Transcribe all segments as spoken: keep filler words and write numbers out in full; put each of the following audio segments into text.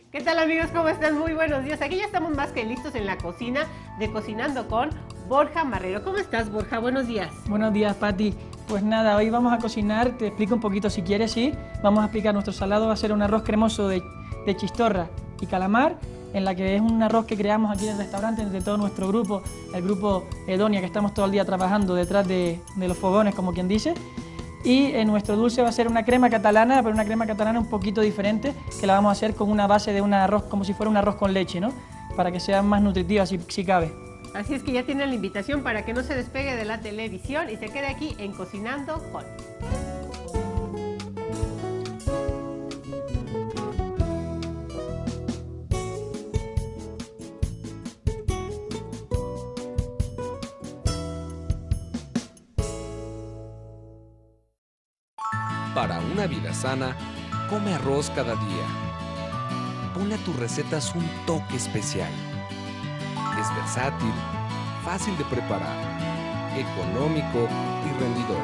¿Qué tal, amigos? ¿Cómo están? Muy buenos días. Aquí ya estamos más que listos en la cocina de Cocinando con Borja Marrero. ¿Cómo estás, Borja? Buenos días. Buenos días, Pati. Pues nada, hoy vamos a cocinar, te explico un poquito si quieres, sí. Vamos a explicar nuestro salado, va a ser un arroz cremoso de, de chistorra y calamar, en la que es un arroz que creamos aquí en el restaurante entre todo nuestro grupo, el grupo Edonia, que estamos todo el día trabajando detrás de, de los fogones, como quien dice. Y en nuestro dulce va a ser una crema catalana, pero una crema catalana un poquito diferente, que la vamos a hacer con una base de un arroz, como si fuera un arroz con leche, ¿no? Para que sea más nutritiva, si, si cabe. Así es que ya tienen la invitación para que no se despegue de la televisión y se quede aquí en Cocinando con. Para una vida sana, come arroz cada día. Ponle a tus recetas un toque especial. Es versátil, fácil de preparar, económico y rendidor.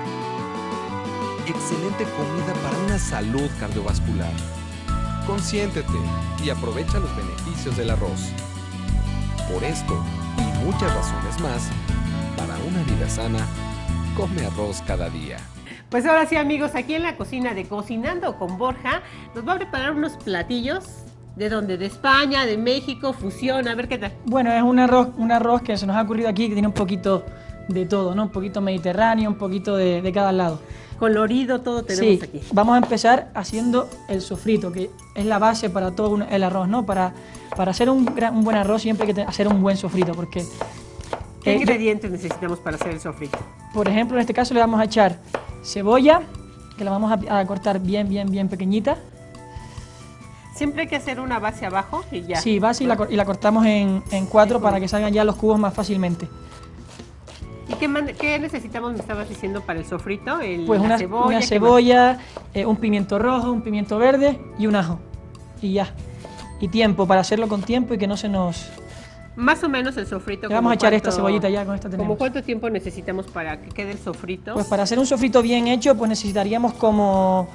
Excelente comida para una salud cardiovascular. Consiéntete y aprovecha los beneficios del arroz. Por esto y muchas razones más, para una vida sana, come arroz cada día. Pues ahora sí, amigos, aquí en la cocina de Cocinando con Borja nos va a preparar unos platillos. ¿De dónde? ¿De España? ¿De México? ¿Fusión? A ver qué tal. Bueno, es un arroz, un arroz que se nos ha ocurrido aquí, que tiene un poquito de todo, ¿no? Un poquito mediterráneo, un poquito de, de cada lado. Colorido, todo tenemos Sí, aquí. vamos a empezar haciendo el sofrito, que es la base para todo un, el arroz, ¿no? Para, para hacer un, gran, un buen arroz siempre hay que hacer un buen sofrito, porque... ¿Qué eh, ingredientes necesitamos para hacer el sofrito? Por ejemplo, en este caso le vamos a echar cebolla, que la vamos a, a cortar bien, bien, bien pequeñita. Siempre hay que hacer una base abajo y ya. Sí, base y la, y la cortamos en, en cuatro para que salgan ya los cubos más fácilmente. ¿Y qué, man- qué necesitamos, me estabas diciendo, para el sofrito? El, Pues la una cebolla. una ¿qué cebolla, eh, un pimiento rojo, un pimiento verde y un ajo. Y ya. Y tiempo, para hacerlo con tiempo y que no se nos... Más o menos el sofrito. Le vamos ¿como a echar cuánto- esta cebollita ya, con esta tenemos. ¿Como cuánto tiempo necesitamos para que quede el sofrito? Pues para hacer un sofrito bien hecho, pues necesitaríamos como...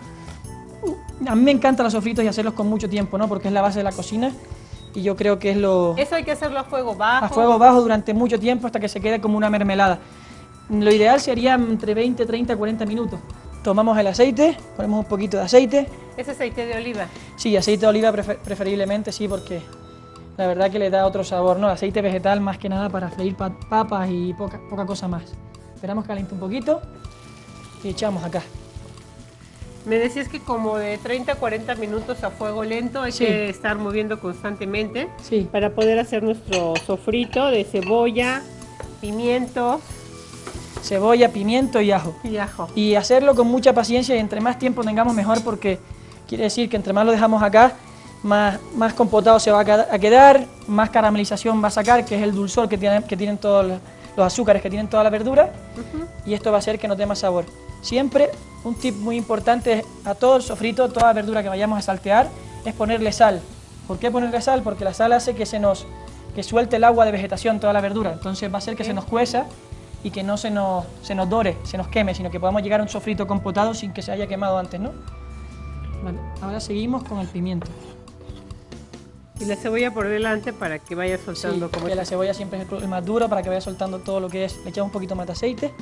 A mí me encantan los sofritos y hacerlos con mucho tiempo, ¿no? Porque es la base de la cocina y yo creo que es lo... Eso hay que hacerlo a fuego bajo. A fuego bajo durante mucho tiempo hasta que se quede como una mermelada. Lo ideal sería entre veinte, treinta, cuarenta minutos. Tomamos el aceite, ponemos un poquito de aceite. ¿Es aceite de oliva? Sí, aceite de oliva prefer preferiblemente, sí, porque la verdad que le da otro sabor, ¿no? Aceite vegetal más que nada para freír pa papas y poca, poca cosa más. Esperamos que caliente un poquito y echamos acá. Me decías que como de treinta a cuarenta minutos a fuego lento hay Sí. que estar moviendo constantemente Sí. para poder hacer nuestro sofrito de cebolla, pimientos Cebolla, pimiento y ajo. y ajo. Y hacerlo con mucha paciencia y entre más tiempo tengamos mejor, porque quiere decir que entre más lo dejamos acá, más, más compotado se va a quedar, a quedar, más caramelización va a sacar, que es el dulzor que tienen, que tienen todos los, los azúcares que tienen toda la verdura, Ujú. y esto va a hacer que nos dé más sabor. Siempre un tip muy importante a todo el sofrito, toda la verdura que vayamos a saltear, es ponerle sal. ¿Por qué ponerle sal? Porque la sal hace que se nos que suelte el agua de vegetación toda la verdura, entonces va a hacer que Ok. se nos cueza y que no se nos, se nos dore, se nos queme, sino que podamos llegar a un sofrito compotado sin que se haya quemado antes, ¿no? Vale, ahora seguimos con el pimiento. Y la cebolla por delante para que vaya Sí, soltando como que la esto. cebolla siempre es el más duro para que vaya soltando todo lo que es. Le echamos un poquito más de aceite.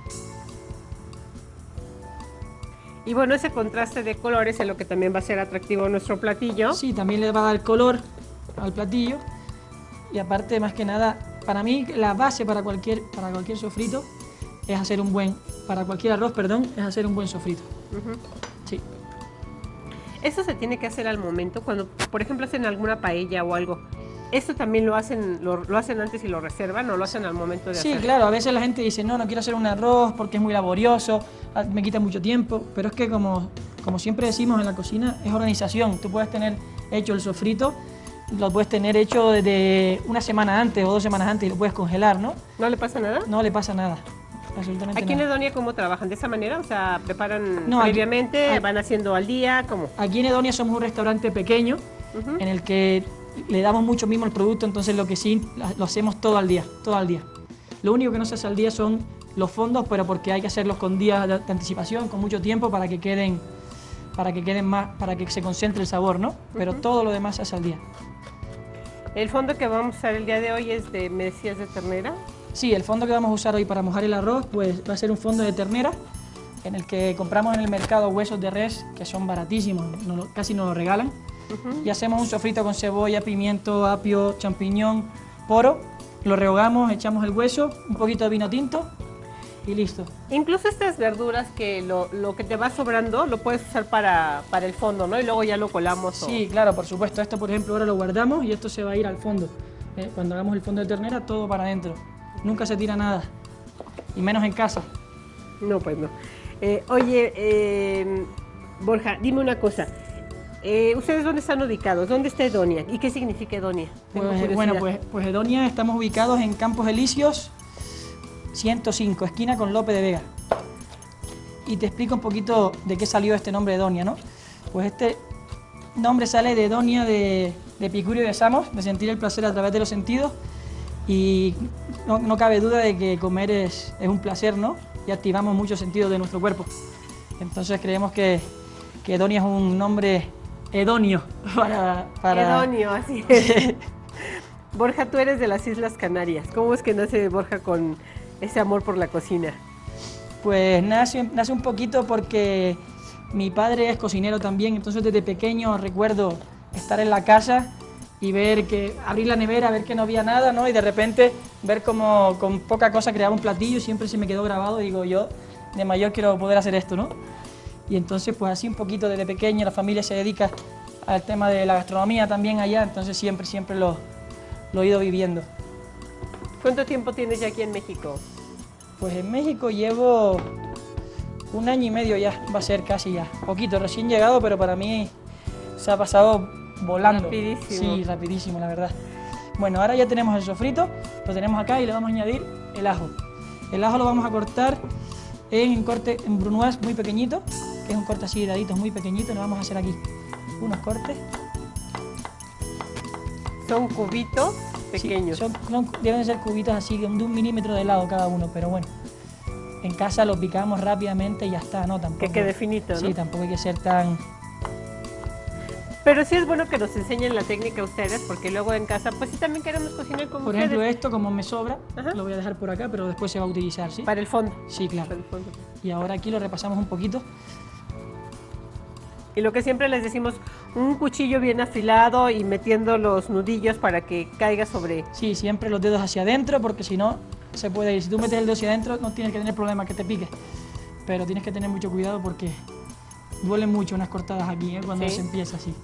Y bueno, ese contraste de colores es lo que también va a ser atractivo a nuestro platillo. Sí, también le va a dar color al platillo. Y aparte, más que nada, para mí la base para cualquier, para cualquier sofrito es hacer un buen, para cualquier arroz, perdón, es hacer un buen sofrito. Ujú. Sí. Eso se tiene que hacer al momento, cuando, por ejemplo, hacen alguna paella o algo. ¿Esto también lo hacen, lo, lo hacen antes y lo reservan o lo hacen al momento de Sí, hacer? claro, a veces la gente dice, no, no quiero hacer un arroz porque es muy laborioso, ah, me quita mucho tiempo, pero es que como, como siempre decimos en la cocina, es organización. Tú puedes tener hecho el sofrito, lo puedes tener hecho desde una semana antes o dos semanas antes y lo puedes congelar, ¿no? ¿No le pasa nada? No le pasa nada, absolutamente ¿Aquí en nada. Edonia cómo trabajan? ¿De esa manera? O sea, ¿preparan No, aquí- previamente, aquí- van haciendo al día? ¿Cómo? Aquí en Edonia somos un restaurante pequeño Ujú. en el que le damos mucho mismo al producto, entonces lo que sí lo hacemos todo al día, todo al día. Lo único que no se hace al día son los fondos, pero porque hay que hacerlos con días de de anticipación, con mucho tiempo para que queden para que queden más, para que se concentre el sabor, ¿no? Pero Ujú. todo lo demás se hace al día. El fondo que vamos a usar el día de hoy es de, me decías, de ternera. Sí, el fondo que vamos a usar hoy para mojar el arroz, pues va a ser un fondo de ternera, en el que compramos en el mercado huesos de res, que son baratísimos, no lo- casi nos lo regalan. Ujú. Y hacemos un sofrito con cebolla, pimiento, apio, champiñón, poro, lo rehogamos, echamos el hueso, un poquito de vino tinto y listo. Incluso estas verduras que lo, lo que te va sobrando lo puedes usar para, para el fondo, ¿no? Y luego ya lo colamos. o- Sí, claro, por supuesto. Esto, por ejemplo, ahora lo guardamos y esto se va a ir al fondo. Eh, Cuando hagamos el fondo de ternera, todo para adentro. Nunca se tira nada, y menos en casa. No, pues no. Eh, oye, eh, Borja, dime una cosa. Eh, ¿Ustedes dónde están ubicados? ¿Dónde está Edonia? ¿Y qué significa Edonia? Tengo Pues, curiosidad. bueno, pues, pues Edonia estamos ubicados en Campos Elíseos, ciento cinco, esquina con Lope de Vega. Y te explico un poquito de qué salió este nombre Edonia, ¿no? Pues este nombre sale de Edonia de, de Epicurio y de Samos, de sentir el placer a través de los sentidos. Y no, no cabe duda de que comer es, es un placer, ¿no? Y activamos muchos sentidos de nuestro cuerpo. Entonces creemos que, que Edonia es un nombre edonio para... para... Edonio, así es. Borja, tú eres de las Islas Canarias. ¿Cómo es que nace Borja con ese amor por la cocina? Pues nace, nace un poquito porque mi padre es cocinero también, entonces desde pequeño recuerdo estar en la casa y ver que, abrir la nevera, ver que no había nada, ¿no? Y de repente ver cómo con poca cosa creaba un platillo y siempre se me quedó grabado, digo yo, de mayor quiero poder hacer esto, ¿no? Y entonces pues así un poquito desde pequeño la familia se dedica al tema de la gastronomía también allá, entonces siempre, siempre lo, lo he ido viviendo. ¿Cuánto tiempo tienes ya aquí en México? Pues en México llevo un año y medio ya, va a ser casi ya. Poquito, recién llegado, pero para mí se ha pasado volando. Rapidísimo. Sí, rapidísimo, la verdad. Bueno, ahora ya tenemos el sofrito, lo tenemos acá y le vamos a añadir el ajo. El ajo lo vamos a cortar en corte en brunoise muy pequeñito, que es un corte así de daditos muy pequeñito. Lo vamos a hacer aquí unos cortes. Son cubitos Sí, pequeños. son- son- deben ser cubitos así de un, de un milímetro de lado cada uno, pero bueno. En casa los picamos rápidamente y ya está, ¿no? Tampoco, Que quede finito, ¿no? Sí, tampoco hay que ser tan... Pero sí es bueno que nos enseñen la técnica a ustedes, porque luego en casa, pues sí también queremos cocinar como Por ustedes. ejemplo, esto como me sobra, Ajá. lo voy a dejar por acá, pero después se va a utilizar, ¿sí? Para el fondo. Sí, claro. Para el fondo. Y ahora aquí lo repasamos un poquito. Y lo que siempre les decimos, un cuchillo bien afilado y metiendo los nudillos para que caiga sobre... Sí, siempre los dedos hacia adentro, porque si no, se puede ir. Si tú metes el dedo hacia adentro, no tienes que tener problema que te pique. Pero tienes que tener mucho cuidado porque duelen mucho unas cortadas aquí, ¿eh? Cuando Sí. se empieza así.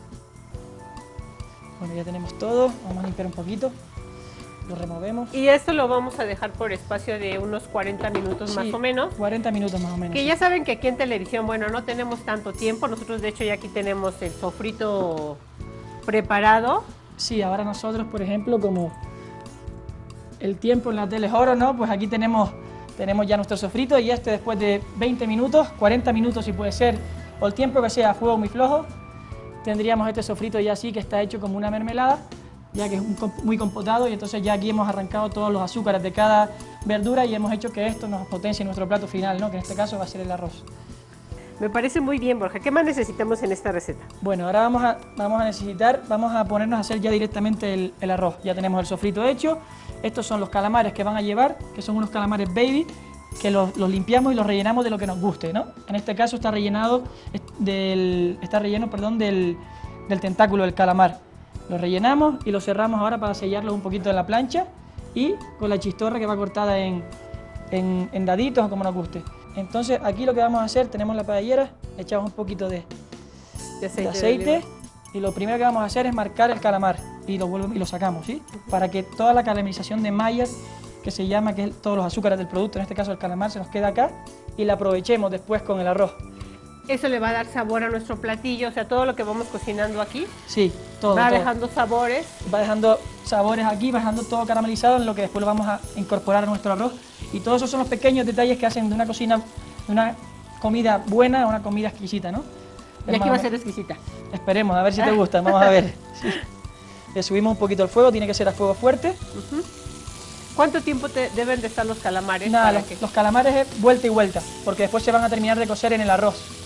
Bueno, ya tenemos todo. Vamos a limpiar un poquito. Lo removemos. Y esto lo vamos a dejar por espacio de unos cuarenta minutos Sí, más o menos. cuarenta minutos más o menos. Que sí. ya saben que aquí en televisión, bueno, no tenemos tanto tiempo. Nosotros, de hecho, ya aquí tenemos el sofrito preparado. Sí, ahora nosotros, por ejemplo, como el tiempo en la tele es oro, ¿no? Pues aquí tenemos, tenemos ya nuestro sofrito y este después de veinte minutos, cuarenta minutos si puede ser, o el tiempo que sea a fuego muy flojo, tendríamos este sofrito ya así que está hecho como una mermelada, ya que es un comp- muy compotado y entonces ya aquí hemos arrancado todos los azúcares de cada verdura y hemos hecho que esto nos potencie nuestro plato final, ¿no? Que en este caso va a ser el arroz. Me parece muy bien, Borja. ¿Qué más necesitamos en esta receta? Bueno, ahora vamos a, vamos a necesitar, vamos a ponernos a hacer ya directamente el, el arroz. Ya tenemos el sofrito hecho. Estos son los calamares que van a llevar, que son unos calamares baby, que los, los limpiamos y los rellenamos de lo que nos guste, ¿no? En este caso está rellenado del, está relleno, perdón, del, del tentáculo del calamar. Lo rellenamos y lo cerramos ahora para sellarlo un poquito en la plancha y con la chistorra que va cortada en, en, en daditos o como nos guste. Entonces aquí lo que vamos a hacer, tenemos la paellera, echamos un poquito de, De aceite. de de aceite oliva. y lo primero que vamos a hacer es marcar el calamar y lo, vuelvo- y lo sacamos, ¿sí? Para que toda la caramelización de Maillard, que se llama, que es todos los azúcares del producto, en este caso el calamar, se nos queda acá y la aprovechemos después con el arroz. Eso le va a dar sabor a nuestro platillo. O sea, todo lo que vamos cocinando aquí Sí, todo, va todo. dejando sabores. Va dejando sabores aquí, va dejando todo caramelizado en lo que después lo vamos a incorporar a nuestro arroz. Y todos esos son los pequeños detalles que hacen de una cocina, de una comida buena a una comida exquisita, ¿no? Y Es aquí más va o a ser menos- exquisita. Esperemos, a ver si te gusta, vamos a ver. Sí. Le subimos un poquito el fuego, tiene que ser a fuego fuerte. ¿Cuánto tiempo te- deben de estar los calamares? Nada, para los, que- los calamares es vuelta y vuelta, porque después se van a terminar de cocer en el arroz.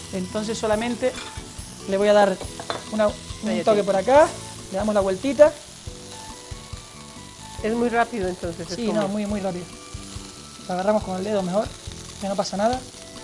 Entonces solamente le voy a dar una, un Ahí toque tiene. por acá, le damos la vueltita. Es muy rápido entonces. Sí, es como... no, muy, muy rápido. Lo agarramos con el dedo mejor, que no pasa nada.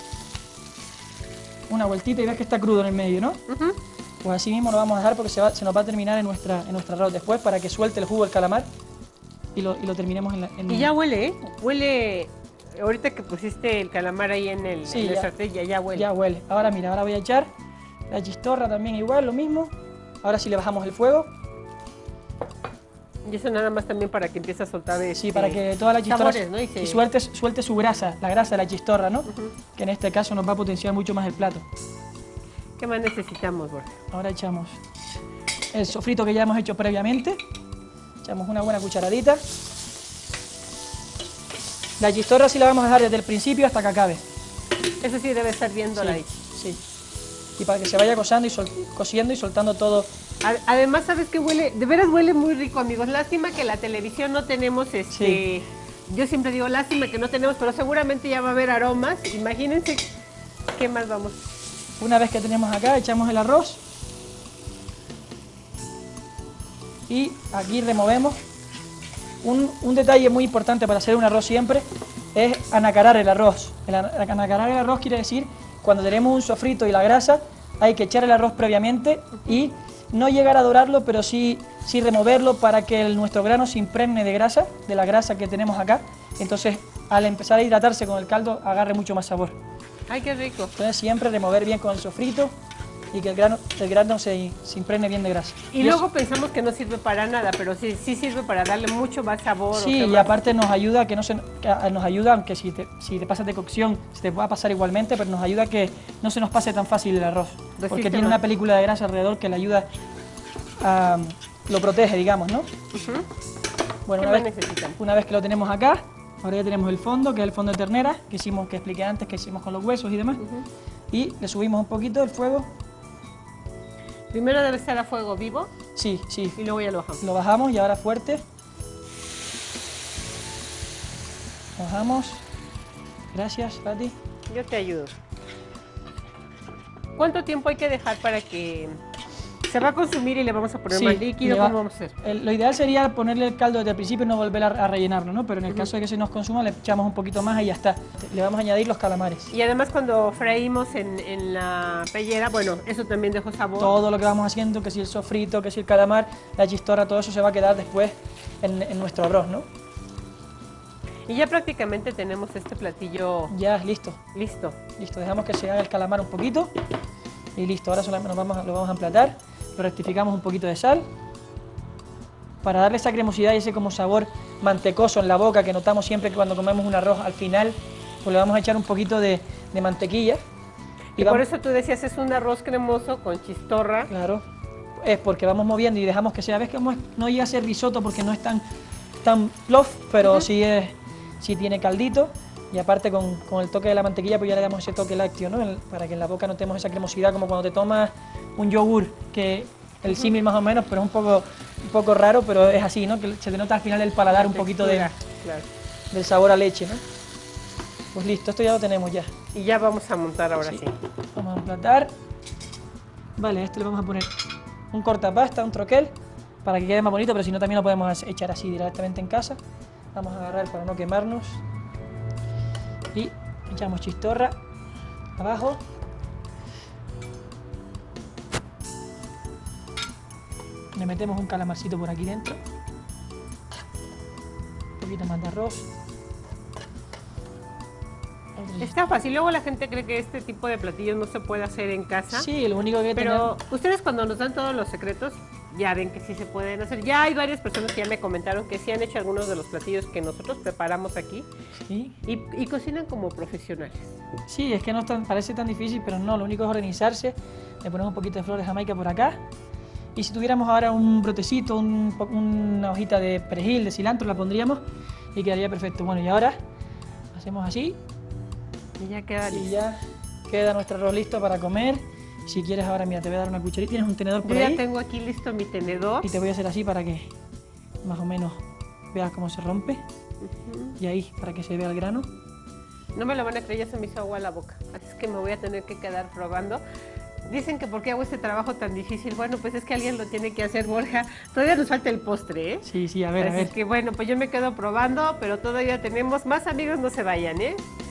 Una vueltita y ves que está crudo en el medio, ¿no? Ujú. Pues así mismo lo vamos a dejar porque se, va- se nos va a terminar en nuestra, en nuestra arroz después para que suelte el jugo del calamar y lo, y lo terminemos en la... en- Y ya huele, ¿eh? Huele... Ahorita que pusiste el calamar ahí en el, Sí, en el ya. sartén, ya, ya huele. Ya huele. Ahora mira, ahora voy a echar la chistorra también igual, lo mismo. Ahora sí le bajamos el fuego. Y eso nada más también para que empiece a soltar Sí, este, para que toda la chistorra sabores, ¿no? Y se- y suelte, suelte su grasa, la grasa de la chistorra, ¿no? Ujú. Que en este caso nos va a potenciar mucho más el plato. ¿Qué más necesitamos, Borja? Ahora echamos el sofrito que ya hemos hecho previamente. Echamos una buena cucharadita. La chistorra sí la vamos a dejar desde el principio hasta que acabe. Eso sí debe estar bien doradito. Sí, sí. Y para que se vaya cosando y sol- cociendo y soltando todo. A- Además, ¿sabes qué huele? De veras huele muy rico, amigos. Lástima que la televisión no tenemos, este... Sí. Yo siempre digo, lástima que no tenemos, pero seguramente ya va a haber aromas. Imagínense qué más vamos. Una vez que tenemos acá, echamos el arroz. Y aquí removemos. Un, un detalle muy importante para hacer un arroz siempre es anacarar el arroz. El ana- anacarar el arroz quiere decir, cuando tenemos un sofrito y la grasa, hay que echar el arroz previamente y no llegar a dorarlo, pero sí, sí removerlo para que el- nuestro grano se impregne de grasa, de la grasa que tenemos acá. Entonces, al empezar a hidratarse con el caldo, agarre mucho más sabor. Ay, qué rico. Entonces, siempre remover bien con el sofrito y que el grano, el grano se, se impregne bien de grasa. Y, eso- luego pensamos que no sirve para nada, pero sí, sí sirve para darle mucho más sabor. o Sí, sea, y más- aparte nos ayuda a que no se que a- nos ayuda, aunque si te, si te pasas de cocción se te va a pasar igualmente, pero nos ayuda a que no se nos pase tan fácil el arroz. Resiste Porque tiene más. una película de grasa alrededor que le ayuda a lo protege, digamos, ¿no? Ujú. Bueno, ¿Qué una más vez, necesitamos? una vez que lo tenemos acá, ahora ya tenemos el fondo, que es el fondo de ternera, que hicimos, que expliqué antes, que hicimos con los huesos y demás. Ujú. Y le subimos un poquito el fuego. Primero debe estar a fuego vivo Sí, sí. y luego ya lo bajamos. Lo bajamos y ahora fuerte. Bajamos. Gracias, Pati. Yo te ayudo. ¿Cuánto tiempo hay que dejar para que se va a consumir y le vamos a poner Sí, más líquido? le va- ¿Cómo vamos a hacer? El- lo ideal sería ponerle el caldo desde el principio y no volver a, a rellenarlo, ¿no? Pero en el caso de que se nos consuma, le echamos un poquito más y ya está. Le vamos a añadir los calamares. Y además cuando freímos en, en la pellera, bueno, eso también dejó sabor. Todo lo que vamos haciendo, que si el sofrito, que si el calamar, la chistorra, todo eso se va a quedar después en, en nuestro arroz, ¿no? Y ya prácticamente tenemos este platillo Ya, listo. listo. Listo, dejamos que se haga el calamar un poquito y listo. Ahora solamente nos vamos, a- lo vamos a emplatar, lo rectificamos un poquito de sal para darle esa cremosidad y ese como sabor mantecoso en la boca que notamos siempre que cuando comemos un arroz al final, pues le vamos a echar un poquito de, de mantequilla. Y por vamos- eso tú decías, es un arroz cremoso con chistorra. Claro, es porque vamos moviendo y dejamos que sea, ves que no es- no llega a ser risotto porque no es tan, tan plof, pero sí, es, sí tiene caldito y aparte con, con el toque de la mantequilla pues ya le damos ese toque lácteo, ¿no? El- para que en la boca notemos esa cremosidad como cuando te tomas un yogur, que el símil más o menos, pero es un poco, un poco raro, pero es así, ¿no? Que se te nota al final el paladar un poquito de, Textura, claro. del sabor a leche, ¿no? Pues listo, esto ya lo tenemos ya. Y ya vamos a montar ahora sí. Sí. Vamos a emplatar. Vale, a esto le vamos a poner un cortapasta, un troquel, para que quede más bonito, pero si no también lo podemos echar así directamente en casa. Vamos a agarrar para no quemarnos. Y echamos chistorra abajo. Le metemos un calamarcito por aquí dentro. Un poquito más de arroz. Otro Está fácil. Luego la gente cree que este tipo de platillos no se puede hacer en casa. Sí, lo único que Pero tener... ustedes cuando nos dan todos los secretos, ya ven que sí se pueden hacer. Ya hay varias personas que ya me comentaron que sí han hecho algunos de los platillos que nosotros preparamos aquí Sí, y, y cocinan como profesionales. sí, es que no es tan- parece tan difícil, pero no, lo único es organizarse. Le ponemos un poquito de flores de jamaica por acá. Y si tuviéramos ahora un brotecito, un po- una hojita de perejil, de cilantro, la pondríamos y quedaría perfecto. Bueno, y ahora hacemos así Y ya queda y listo. ya queda nuestro arroz listo para comer. Si quieres ahora, mira, te voy a dar una cucharita. Tienes un tenedor por Yo ya ahí tengo aquí listo mi tenedor. y te voy a hacer así para que más o menos veas cómo se rompe. Ujú. Y ahí, para que se vea el grano. No me lo van a creer, ya se me hizo agua a la boca. Así es que me voy a tener que quedar probando. Dicen que por qué hago este trabajo tan difícil. Bueno, pues es que alguien lo tiene que hacer, Borja. Todavía nos falta el postre, ¿eh? Sí, sí, a ver, Así a ver. que bueno, pues yo me quedo probando, pero todavía tenemos más amigos, no se vayan, ¿eh?